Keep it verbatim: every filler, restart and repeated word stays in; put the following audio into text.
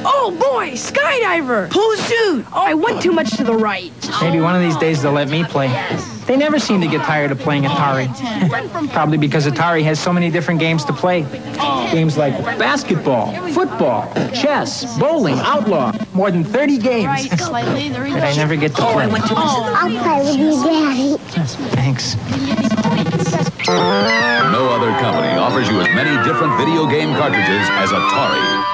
Oh, boy, skydiver. Pull the chute. Oh, I went too much to the right. Maybe one of these days they'll let me play. They never seem to get tired of playing Atari. Probably because Atari has so many different games to play. Games like basketball, football, chess, bowling, outlaw. More than thirty games that I never get to play. I'll play with you, Daddy. Thanks. No other company offers you as many different video game cartridges as Atari.